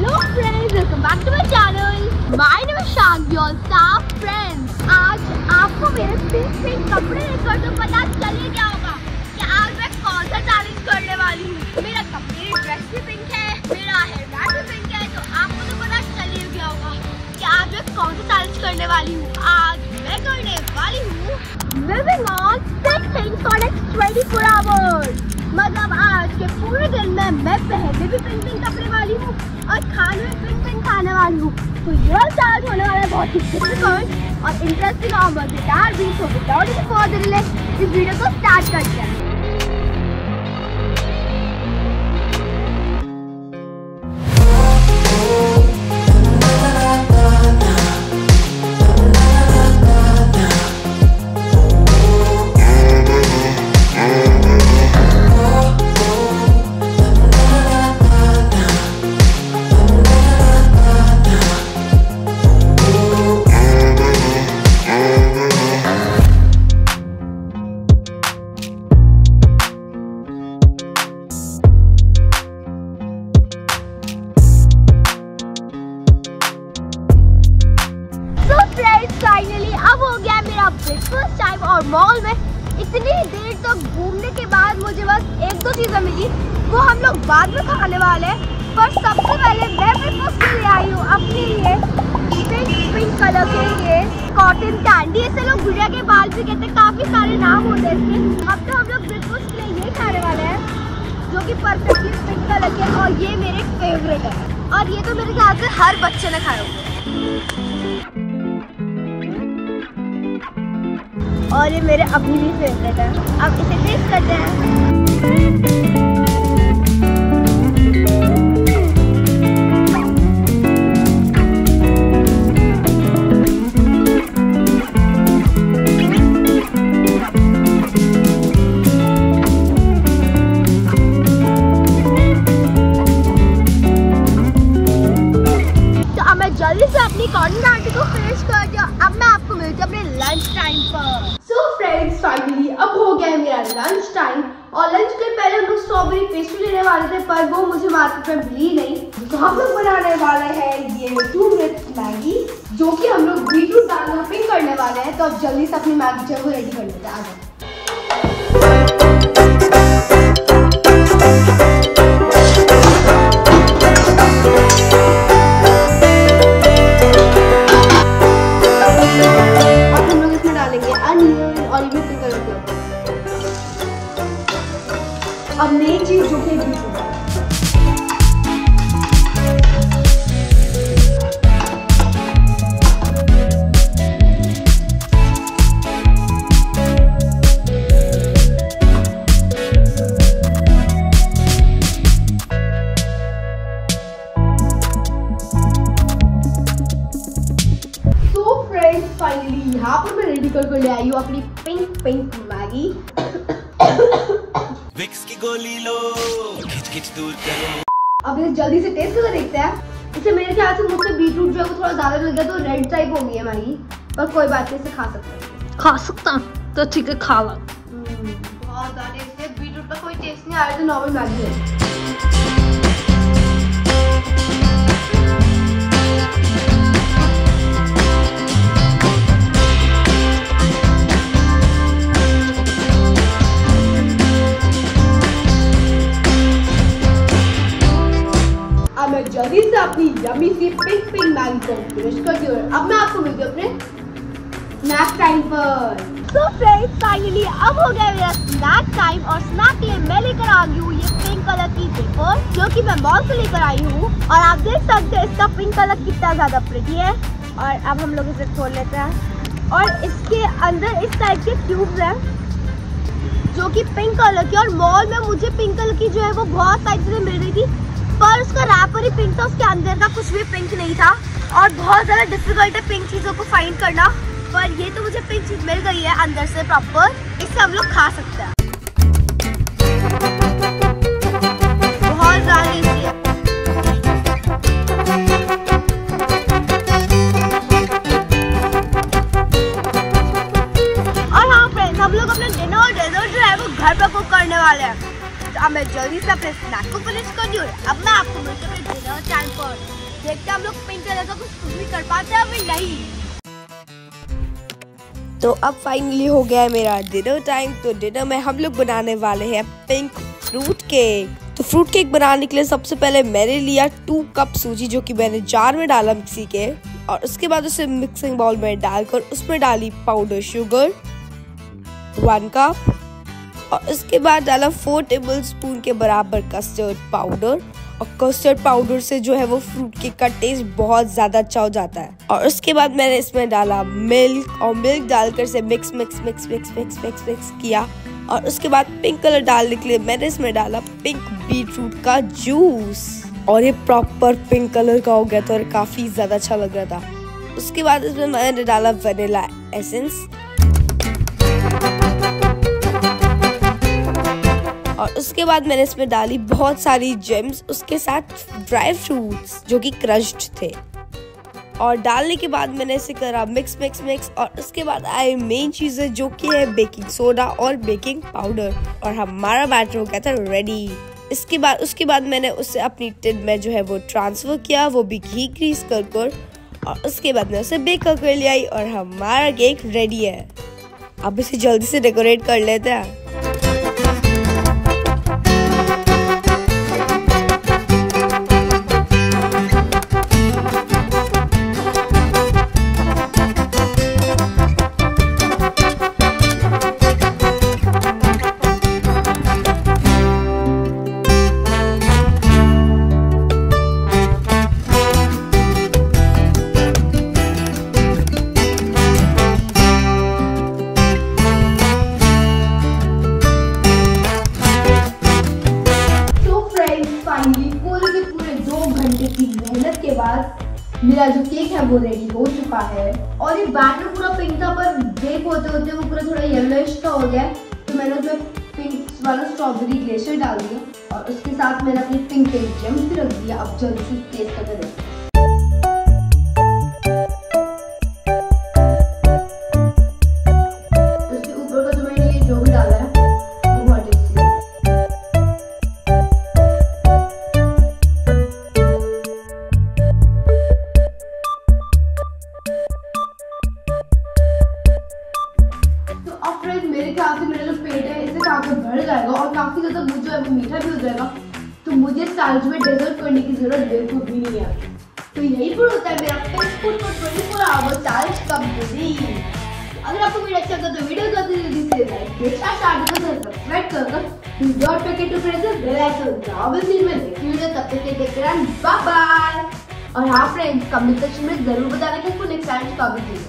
Hello friends, welcome back to my channel. My name is Shaggy और सब friends, आज आपको मेरे पिंक कपड़े देखकर तो पता चल ही गया होगा कि आज मैं कौन सा चैलेंज करने वाली हूँ। मेरा मेरी ड्रेस भी पिंक है, मेरा हेयर बैंड भी पिंक है, तो आपको तो पता चल ही गया होगा कि आज मैं कौन सा चैलेंज करने वाली हूँ। आज मैं करने वाली हूँ living on 6 things for next 24 hours। मतलब आज के पूरे दिन में मैं पहले भी पिंक कपड़े वाली हूँ और खाने में पिंक खाने वाली हूँ। तो यह चैलेंज होने वाला है बहुत ही डिफिकल्ट और इंटरेस्टिंग और मजेदार भी। तो विदाउट एनी फर्दर डिले इस वीडियो को स्टार्ट करते हैं। फाइनली अब हो गया मेरा ब्रेकफास्ट टाइम और मॉल में इतनी देर तक घूमने के बाद मुझे बस एक दो चीजें मिली, वो हम लोग बाद में खाने वाले हैं। पर सबसे पहले मैं ब्रेकफास्ट के लिए आई हूँ अपने लिए पिंक कलर के ये कॉटन कैंडी। ऐसे लोग गुड़िया के बाल भी कहते हैं, काफी सारे नाम होते हैं इसके। अब तो हम लोग ब्रेकफास्ट के लिए यही खाने वाले हैं जो कि परफेक्टली पिंक कलर के, और ये मेरे फेवरेट है और ये तो मेरे ख्याल से हर बच्चे ने खाए होंगे और ये मेरे अपनी भी फेवरेट है। अब इसे टेस्ट करते हैं। तो अब मैं जल्दी से अपनी कॉटन कैंडी को फिनिश कर दिया। अब मैं आपको मिलती हूँ अपने लंच टाइम पर। फ्रेंड्स फाइनली अब हो गया है मेरा लंच टाइम और लंच के पहले हम लोग स्ट्रॉबेरी पेस्ट्री लेने वाले थे पर वो मुझे मार्केट में मिली नहीं। तो हम लोग बनाने वाले हैं ये 2 मिनट मैगी जो कि हम लोग बीटरूट डालकर पिंक करने वाले हैं। तो अब जल्दी से अपनी मैगी जो है वो रेडी कर लेते हैं। आगे अब मेन चीज जो कि फाइनली यहाँ पर मैं रेडी करके ले आई हूँ अपनी पिंक मैगी। विक्स की गोली लो, खिच दूर करो। अब इसे जल्दी से टेस्ट करके देखते हैं। इसे मेरे ख्याल से मुझसे बीटरूट जो है वो थोड़ा ज्यादा लग गया तो रेड टाइप हो गई है मैगी, पर कोई बात नहीं, इसे खा सकता तो ठीक है, खा लो। बहुत ज्यादा टेस्ट है, बीटरूट का कोई टेस्ट नहीं आ रहा, तो नॉर्मल मैगी है। मैं जल्दी से अपनी यम्मी सी पिंक मैगी को फिनिश कर दी। अब मैं आपको मिलती हूँ अपने स्नैक टाइम पर। तो फ्रेंड्स फाइनली अब हो गया मेरा स्नैक टाइम और स्नैक के लिए मैं लेकर आ गई हूँ ये पिंक कलर की वेफर जो कि मैं मॉल से लेकर आई हूँ। और आप देख सकते हैं इसका पिंक कलर कितना ज्यादा प्रिटी है। और अब हम लोग इसे खोल लेते हैं और इसके अंदर इस टाइप के क्यूब्स हैं जो कि पिंक कलर की। और मॉल में मुझे पिंक कलर की जो है वो बहुत सारी चीजें मिल रही थी पर उसका रैपर ही पिंक था, उसके अंदर का कुछ भी पिंक नहीं था और बहुत ज़्यादा डिफिकल्ट है पिंक चीज़ों को फाइंड करना। पर ये तो मुझे पिंक चीज़ मिल गई है अंदर से प्रॉपर, इससे हम लोग खा सकते हैं। बहुत ज़्यादा ईजी है। और हाँ फ्रेंड्स, हम लोग अपने डिनर और डेजर्ट जो है वो घर पर कुक करने वाले हैं। तो अब मैं जल्दी से अपने स्नैक को फिनिश कर दूँ। अब मैं आपको मिलती हूँ डिनर टाइम पर। देखते हम लोग पिंक कलर का कुछ भी कर पाते हैं फिर नहीं। तो अब फाइनली हो गया है मेरा डिनर टाइम। तो डिनर में हम लोग बनाने वाले हैं पिंक फ्रूट केक। तो फ्रूट केक बनाने के लिए सबसे पहले मैंने लिया 2 कप सूजी, जो कि मैंने जार में डाला मिक्सी के, और उसके बाद उसे मिक्सिंग बाउल में डालकर उसमें डाली पाउडर शुगर 1 कप, और उसके बाद डाला 4 टेबलस्पून के बराबर कस्टर्ड पाउडर। और कस्टर्ड पाउडर से जो है वो फ्रूट केक का टेस्ट बहुत ज्यादा अच्छा हो जाता है। और उसके बाद मैंने इसमें डाला मिल्क, और मिल्क डालकर से मिक्स किया। और उसके बाद पिंक कलर डालने के लिए मैंने इसमें डाला पिंक बीटरूट का जूस, और ये प्रॉपर पिंक कलर का हो गया था और काफी ज्यादा अच्छा लग रहा था। उसके बाद इसमें मैंने डाला वनीला एसेंस, और उसके बाद मैंने इसमें डाली बहुत सारी जेम्स, उसके साथ ड्राई फ्रूट्स जो कि क्रश्ड थे। और डालने के बाद मैंने इसे करा मिक्स। और उसके बाद आए मेन चीजें, जो कि है बेकिंग सोडा और बेकिंग पाउडर, और हमारा बैटर हो गया था रेडी। उसके बाद मैंने उसे अपनी टिन में जो है वो ट्रांसफर किया, वो भी घी ग्रीस कर। और उसके बाद मैं उसे बेक कर लिया, और हमारा केक रेडी है। अब इसे जल्दी से डेकोरेट कर लेते हैं। पूरे 2 घंटे की मेहनत के बाद मेरा जो केक है वो रेडी हो चुका है। और ये बैटर पूरा पिंक था, पर बेक होते होते वो पूरा थोड़ा येलोइश का हो गया। तो मैंने उसमें पिंक वाला स्ट्रॉबेरी ग्लेशियर डाल दिया, और उसके साथ मैंने अपनी पिंक केक जेम्स भी रख दिया। अब जल्दी से टेस्ट करके देखते हैं। उसके ऊपर का जो मैंने ये जो भी डाला है वो बहुत टेस्टी है। मेरे ख्याल से मेरा जो पेट है इससे काफी भर जाएगा, और काफी ज्यादा वो जो है वो मीठा भी हो जाएगा। तो मुझे साल्ट में डेजर्ट करने की जरूरत बिल्कुल भी नहीं है। तो यही पर होता है मेरा food for 24 hour challenge complete. अगर आपको वीडियो अच्छा लगा तो वीडियो को जल्दी से लाइक सब्सक्राइब कर डॉट पे to press the bell icon. Now will see you in next video. तब तक के टेक केयर, बाय बाय। और हाँ फ्रेंड्स, कमेंट सेक्शन में जरूर बताना कि आपको नेक्स्ट चैलेंज कब चाहिए।